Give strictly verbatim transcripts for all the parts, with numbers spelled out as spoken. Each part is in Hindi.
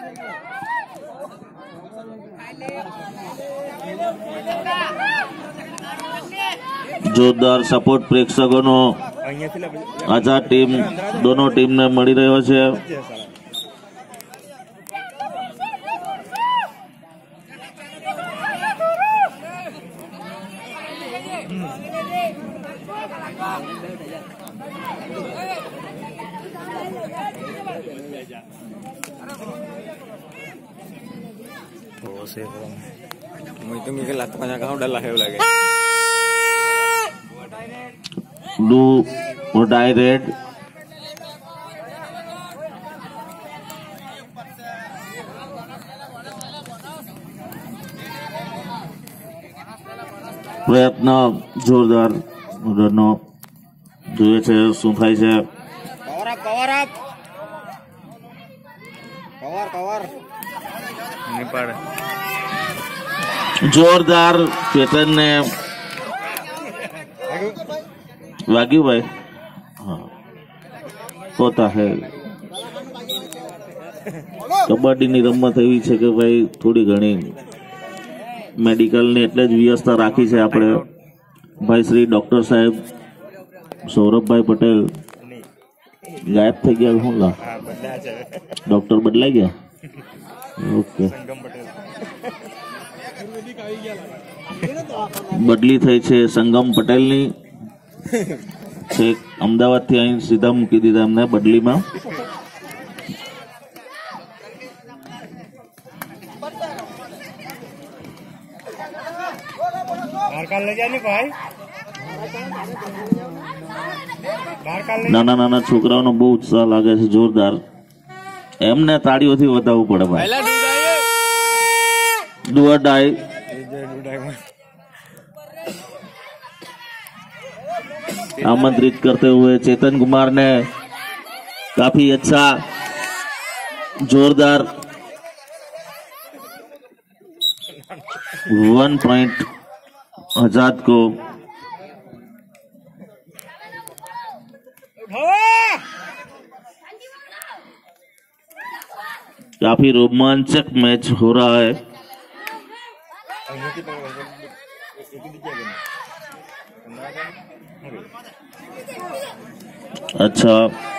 જોરદાર સપોર્ટ પ્રેક્ષકોનો આઝાદ ટીમ દોનો ટીમને મળી રહ્યો છે. डू और डाई रेड प्रयत्न जोरदार रनो જોઈએ છે શું થાય છે. Cover up cover up cover cover નિપાડ जोरदार चेतन ने वाग्यू भाई हाँ होता है. कबड्डी ની રમત એવી છે કે ભાઈ થોડી ઘણી મેડિકલ ને એટલે જ વ્યવસ્થા રાખી છે આપણે. ભાઈ શ્રી ડોક્ટર સાહેબ સૌરભભાઈ પટેલ ગાયબ થઈ ગયા. શું લા ડોક્ટર બદલાઈ ગયા? ઓકે બદલી થઈ છે સંગમ પટેલની. છેક અમદાવાદથી અહીં સીધા મૂકી દીધા એમને બદલીમાં. નાના નાના છોકરાઓનો બહુ ઉત્સાહ લાગે છે. જોરદાર. એમને તાળીઓથી વધાવવું પડે ભાઈ. डू और डाई आमंत्रित करते हुए चेतन कुमार ने काफी अच्छा जोरदार वन पॉइंट आजाद को काफी रोमांचक मैच हो रहा है. अच्छा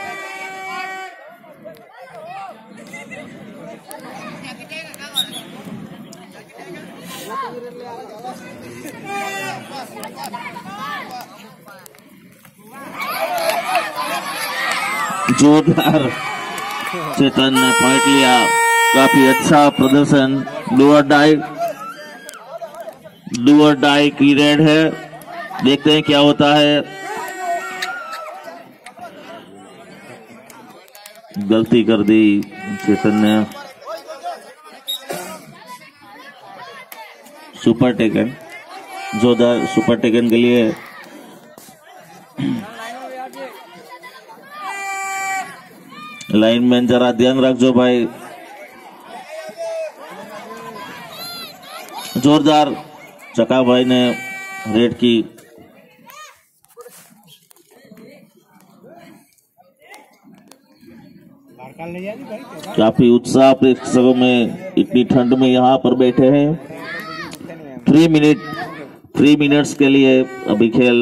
जोरदार चेतन ने पॉइंट लिया. काफी अच्छा प्रदर्शन. Do or die do or die की रेड है. देखते हैं क्या होता है. गलती कर दी चेतन ने. सुपर टेकन जोरदार सुपर टेकन के लिए लाइनमैन जरा ध्यान रखो भाई. जोरदार चका भाई ने रेड की. काफी उत्साह प्रेक्षकों में. इतनी ठंड में यहाँ पर बैठे हैं. थ्री मिनट थ्री मिनट्स के लिए अभी खेल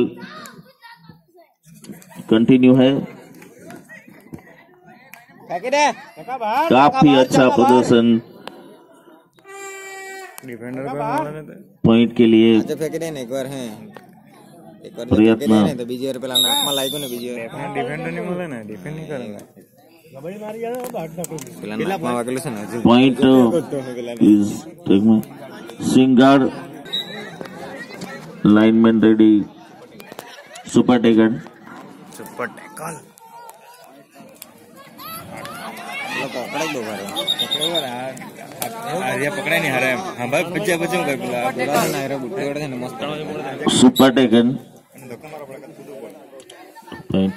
कंटिन्यू है. काफी अच्छा प्रदर्शन पॉइंट के लिए प्रयत्न. Point is single lineman ready. Super tackle super tackle पकड़ा नहीं हरा. हाँ भाई बच्चा बच्चों का सुपर टेकन पॉइंट.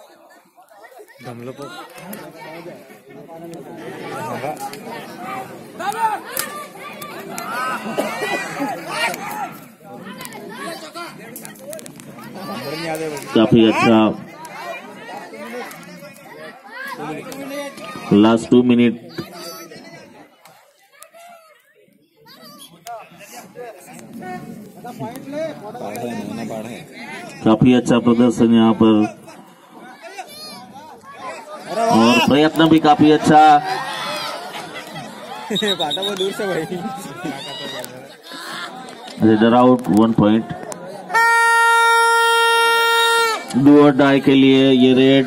काफी अच्छा. लास्ट टू मिनट काफी अच्छा प्रदर्शन यहाँ पर और प्रयत्न भी काफी अच्छा। पाटा बहुत दूर से भाई। Raider out, one point. Do or die के लिए ये रेड।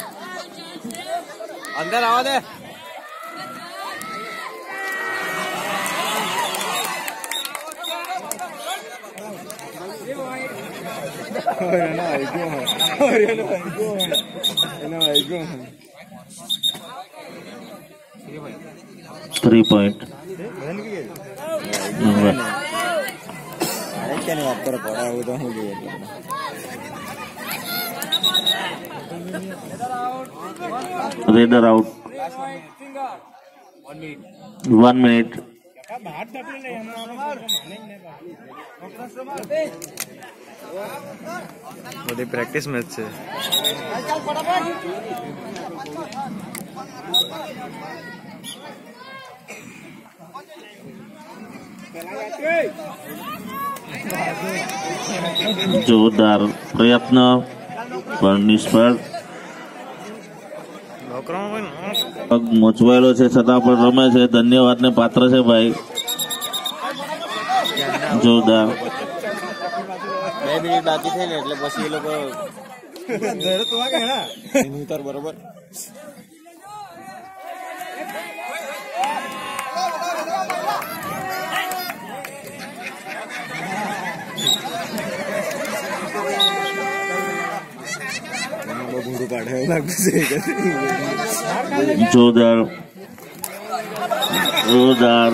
अंदर आवा दे। Three point. Raider out, one minute. बड़ी प्रैक्टिस मैच है। जोरदार प्रयत्न पर निष्फળ। પગ મોચવાયેલો છે છતાં પણ રમે છે, ધન્યવાદને પાત્ર છે ભાઈ। જોરદાર। બે મિનિટ બાકી થઈ ને એટલે પછી એ લોકો ઉતાર બરોબર। જોરદાર જોરદાર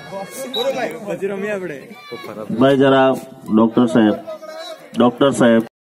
ભાઈ, જરા ડોક્ટર સાહેબ ડોક્ટર સાહેબ